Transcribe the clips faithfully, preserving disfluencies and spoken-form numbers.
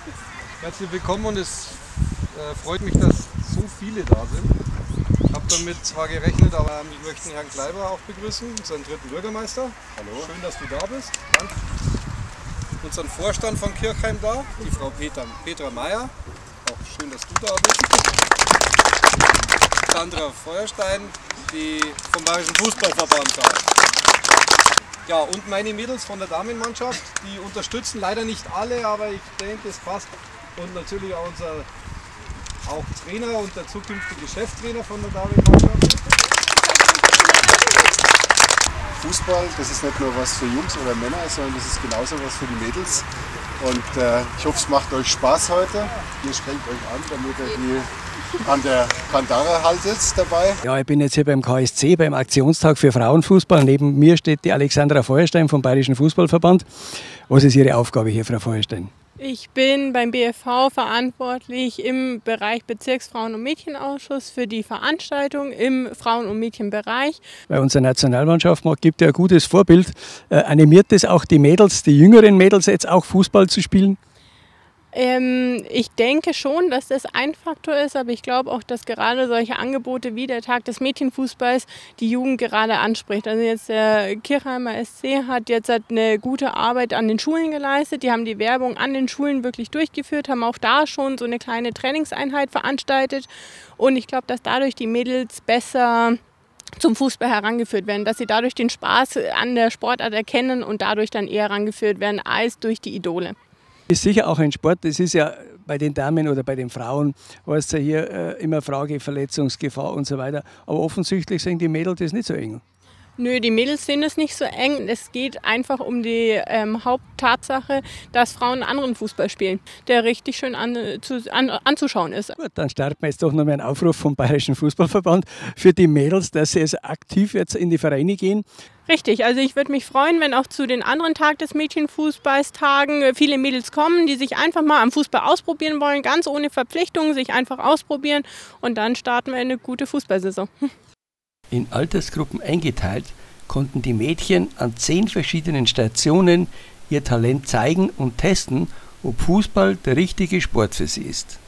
Herzlich willkommen und es äh, freut mich, dass so viele da sind. Ich habe damit zwar gerechnet, aber ich möchte Herrn Kleiber auch begrüßen, unseren dritten Bürgermeister. Hallo. Schön, dass du da bist. Danke. Unseren Vorstand von Kirchheim da, die Frau Peter, Petra Meier. Auch schön, dass du da bist. Sandra Feuerstein, die vom Bayerischen Fußballverband da. Ja, und meine Mädels von der Damenmannschaft, die unterstützen leider nicht alle, aber ich denke, es passt. Und natürlich auch unser auch Trainer und der zukünftige Cheftrainer von der Damenmannschaft. Fußball, das ist nicht nur was für Jungs oder Männer, sondern das ist genauso was für die Mädels. Und äh, ich hoffe, es macht euch Spaß heute. Ihr strengt euch an, damit ihr die an der Kandare haltet dabei. Ja, ich bin jetzt hier beim K S C, beim Aktionstag für Frauenfußball. Neben mir steht die Alexandra Feuerstein vom Bayerischen Fußballverband. Was ist Ihre Aufgabe hier, Frau Feuerstein? Ich bin beim B F V verantwortlich im Bereich Bezirksfrauen- und Mädchenausschuss für die Veranstaltung im Frauen- und Mädchenbereich. Bei unserer Nationalmannschaft gibt ja ein gutes Vorbild. Äh, animiert es auch die Mädels, die jüngeren Mädels jetzt auch Fußball zu spielen? Ähm, ich denke schon, dass das ein Faktor ist, aber ich glaube auch, dass gerade solche Angebote wie der Tag des Mädchenfußballs die Jugend gerade anspricht. Also jetzt der Kirchheimer S C hat jetzt eine gute Arbeit an den Schulen geleistet. Die haben die Werbung an den Schulen wirklich durchgeführt, haben auch da schon so eine kleine Trainingseinheit veranstaltet. Und ich glaube, dass dadurch die Mädels besser zum Fußball herangeführt werden, dass sie dadurch den Spaß an der Sportart erkennen und dadurch dann eher herangeführt werden als durch die Idole. Ist sicher auch ein Sport, das ist ja bei den Damen oder bei den Frauen, heißt ja hier äh, immer Frage Verletzungsgefahr und so weiter. Aber offensichtlich sind die Mädels das nicht so eng. Nö, die Mädels sehen es nicht so eng. Es geht einfach um die ähm, Haupttatsache, dass Frauen anderen Fußball spielen, der richtig schön an, zu, an, anzuschauen ist. Gut, dann starten wir jetzt doch noch mal einen Aufruf vom Bayerischen Fußballverband für die Mädels, dass sie jetzt aktiv jetzt in die Vereine gehen. Richtig, also ich würde mich freuen, wenn auch zu den anderen Tag des Mädchenfußballstagen viele Mädels kommen, die sich einfach mal am Fußball ausprobieren wollen, ganz ohne Verpflichtungen, sich einfach ausprobieren und dann starten wir eine gute Fußballsaison. In Altersgruppen eingeteilt, konnten die Mädchen an zehn verschiedenen Stationen ihr Talent zeigen und testen, ob Fußball der richtige Sport für sie ist.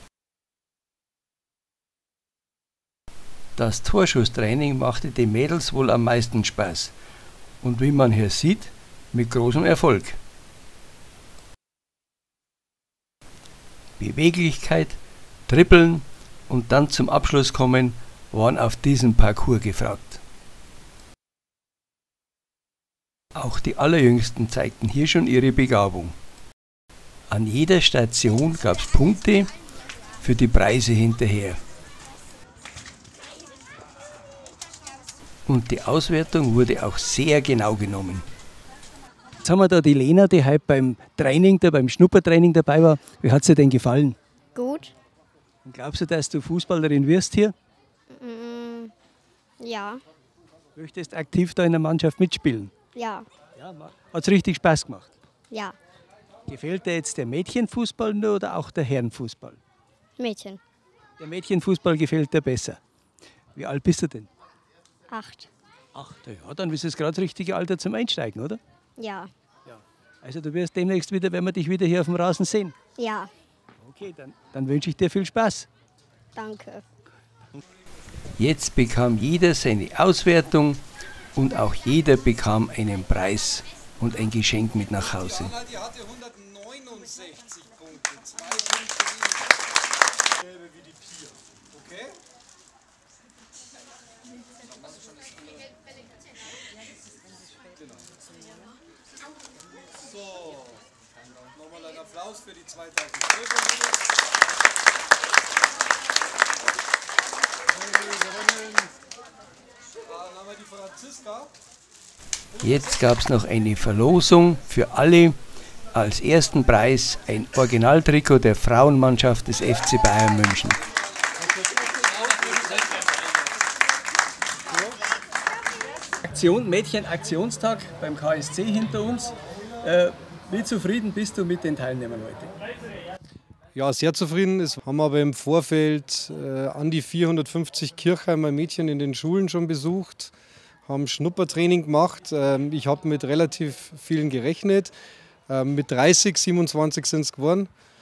Das Torschusstraining machte den Mädels wohl am meisten Spaß und wie man hier sieht, mit großem Erfolg. Beweglichkeit, Dribbeln und dann zum Abschluss kommen, waren auf diesem Parcours gefragt. Auch die Allerjüngsten zeigten hier schon ihre Begabung. An jeder Station gab es Punkte für die Preise hinterher. Und die Auswertung wurde auch sehr genau genommen. Jetzt haben wir da die Lena, die heute beim Training, da beim Schnuppertraining dabei war. Wie hat es dir denn gefallen? Gut. Und glaubst du, dass du Fußballerin wirst hier? Mm, ja. Möchtest aktiv da in der Mannschaft mitspielen? Ja. Ja, hat es richtig Spaß gemacht? Ja. Gefällt dir jetzt der Mädchenfußball nur oder auch der Herrenfußball? Mädchen. Der Mädchenfußball gefällt dir besser. Wie alt bist du denn? Acht. Acht, ja, dann ist es gerade das richtige Alter zum Einsteigen, oder? Ja. Ja. Also du wirst demnächst wieder, wenn wir dich wieder hier auf dem Rasen sehen. Ja. Okay, dann, dann wünsche ich dir viel Spaß. Danke. Jetzt bekam jeder seine Auswertung und auch jeder bekam einen Preis und ein Geschenk mit nach Hause. Die hatte hundertneunundsechzig Punkte, zwei Punkte weniger wie die Pia. Okay? So, nochmal ein Applaus für die zweitausendzwölfer Mädels. Dann haben wir die Franziska. Jetzt gab es noch eine Verlosung für alle. Als ersten Preis ein Originaltrikot der Frauenmannschaft des F C Bayern München. Aktion, Mädchen-Aktionstag beim K S C hinter uns. Äh, wie zufrieden bist du mit den Teilnehmern heute? Ja, sehr zufrieden. Es haben aber im Vorfeld äh, an die vierhundertfünfzig Kirchheimer Mädchen in den Schulen schon besucht, haben Schnuppertraining gemacht. Ähm, ich habe mit relativ vielen gerechnet. Ähm, mit dreißig, siebenundzwanzig sind es geworden.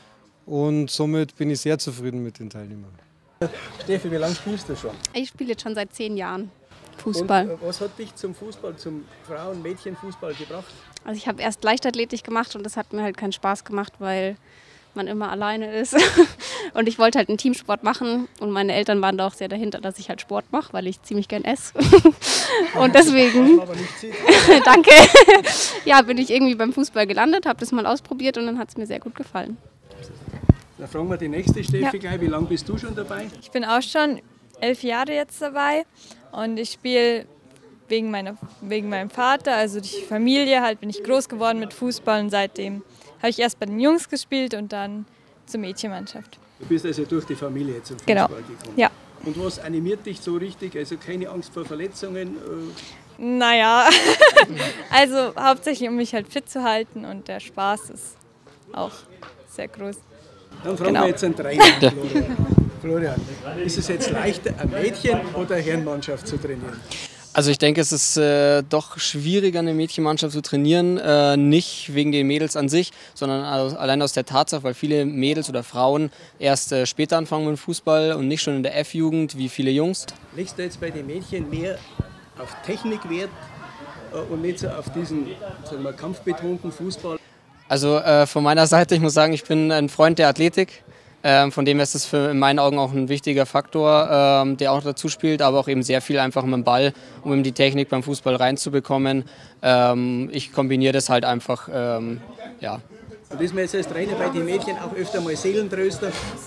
und somit bin ich sehr zufrieden mit den Teilnehmern. Steffi, wie lange spielst du schon? Ich spiele jetzt schon seit zehn Jahren Fußball. Und was hat dich zum Fußball, zum Frauen-Mädchen-Fußball gebracht? Also ich habe erst Leichtathletik gemacht und das hat mir halt keinen Spaß gemacht, weil man immer alleine ist. Und ich wollte halt einen Teamsport machen und meine Eltern waren da auch sehr dahinter, dass ich halt Sport mache, weil ich ziemlich gern esse. Und deswegen, danke, ja, bin ich irgendwie beim Fußball gelandet, habe das mal ausprobiert und dann hat es mir sehr gut gefallen. Da fragen wir die nächste Steffi Ja. gleich, wie lange bist du schon dabei? Ich bin auch schon elf Jahre jetzt dabei und ich spiele wegen, meiner, wegen meinem Vater, also die Familie, halt bin ich groß geworden mit Fußball und seitdem habe ich erst bei den Jungs gespielt und dann zur Mädchenmannschaft. Du bist also durch die Familie zum Fußball Genau. gekommen. Ja. Und was animiert dich so richtig? Also keine Angst vor Verletzungen? Naja, also hauptsächlich um mich halt fit zu halten und der Spaß ist auch sehr groß. Dann fragen Genau. wir jetzt einen Trainer, Florian. Florian, ist es jetzt leichter, eine Mädchen- oder eine Herrenmannschaft zu trainieren? Also ich denke, es ist äh, doch schwieriger, eine Mädchenmannschaft zu trainieren. Äh, nicht wegen den Mädels an sich, sondern aus, allein aus der Tatsache, weil viele Mädels oder Frauen erst äh, später anfangen mit dem Fußball und nicht schon in der F-Jugend wie viele Jungs. Legst du jetzt bei den Mädchen mehr auf Technik Wert äh, und nicht so auf diesen, sagen wir, kampfbetonten Fußball? Also äh, von meiner Seite, ich muss sagen, ich bin ein Freund der Athletik. Ähm, von dem her ist das für in meinen Augen auch ein wichtiger Faktor, ähm, der auch dazu spielt, aber auch eben sehr viel einfach mit dem Ball, um eben die Technik beim Fußball reinzubekommen. Ähm, ich kombiniere das halt einfach, ähm, ja. Und ist man jetzt als Trainer bei den Mädchen auch öfter mal Seelentröster?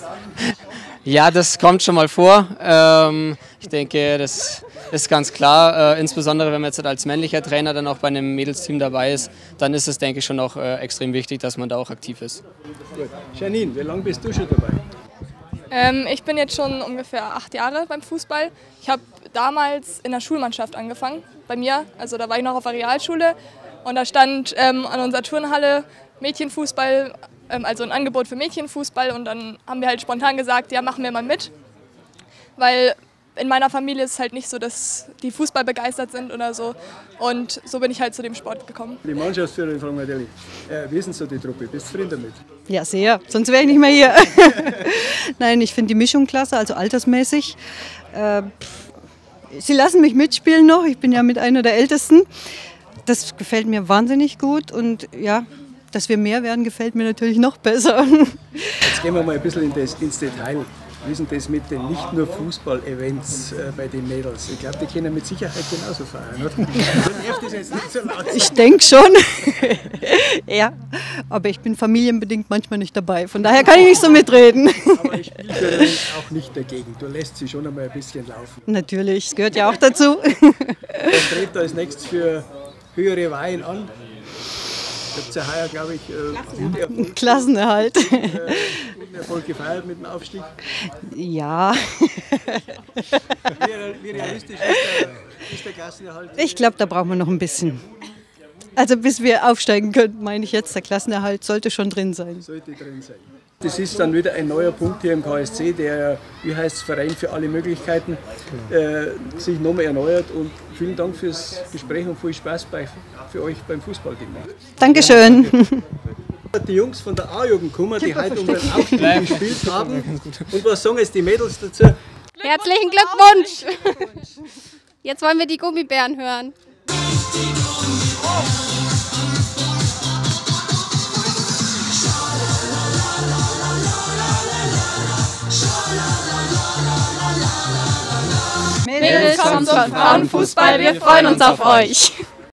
Ja, das kommt schon mal vor. Ähm, ich denke, das ist ganz klar. Äh, insbesondere wenn man jetzt als männlicher Trainer dann auch bei einem Mädelsteam dabei ist, dann ist es, denke ich, schon auch äh, extrem wichtig, dass man da auch aktiv ist. Gut. Janine, wie lange bist du schon dabei? Ähm, ich bin jetzt schon ungefähr acht Jahre beim Fußball. Ich habe damals in der Schulmannschaft angefangen, bei mir. Also da war ich noch auf der Realschule und da stand ähm, an unserer Turnhalle Mädchenfußball, ähm, also ein Angebot für Mädchenfußball und dann haben wir halt spontan gesagt, ja, machen wir mal mit. Weil in meiner Familie ist es halt nicht so, dass die Fußball begeistert sind oder so und so bin ich halt zu dem Sport gekommen. Die Mannschaftsführerin fragen wir natürlich, äh, wie ist denn so die Truppe? Bist du zufrieden damit? Ja, sehr. Sonst wäre ich nicht mehr hier. Nein, ich finde die Mischung klasse, also altersmäßig. Äh, sie lassen mich mitspielen noch. Ich bin ja mit einer der Ältesten. Das gefällt mir wahnsinnig gut. Und ja, dass wir mehr werden, gefällt mir natürlich noch besser. Jetzt gehen wir mal ein bisschen in das, ins Detail. Wie ist denn das mit den nicht nur Fußball-Events äh, bei den Mädels? Ich glaube, die können mit Sicherheit genauso feiern, oder? Nervt das jetzt nicht so laut? Ich denke schon. Ja, aber ich bin familienbedingt manchmal nicht dabei. Von daher kann ich nicht so mitreden. Aber ich spiele für dich auch nicht dagegen. Du lässt sie schon einmal ein bisschen laufen. Natürlich, das gehört ja auch dazu. Was strebt da als nächstes für höhere Weihen an? Ihr habt ja heuer, glaube ich, äh, guten Erfolg, Klassenerhalt. äh, guten Erfolg gefeiert mit dem Aufstieg. Ja. Wie, wie realistisch ist der, ist der Klassenerhalt? Ich glaube, da brauchen wir noch ein bisschen. Also bis wir aufsteigen können, meine ich jetzt, der Klassenerhalt sollte schon drin sein. Sollte drin sein. Das ist dann wieder ein neuer Punkt hier im K S C, der, wie heißt es, Verein für alle Möglichkeiten, äh, sich nochmal erneuert. Und vielen Dank fürs Gespräch und viel Spaß bei, für euch beim Fußball gemacht. Dankeschön. Die Jungs von der A-Jugend kommen, die heute um den Aufstieg gespielt haben. Und was sagen jetzt die Mädels dazu? Herzlichen Glückwunsch! Jetzt wollen wir die Gummibären hören. Mädels kommt zum Frauenfußball, wir freuen uns auf euch.